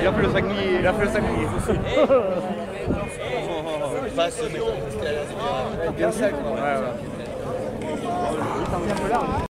a fait le sanglier. Il a fait le sanglier. Bien sec. Ouais, ouais.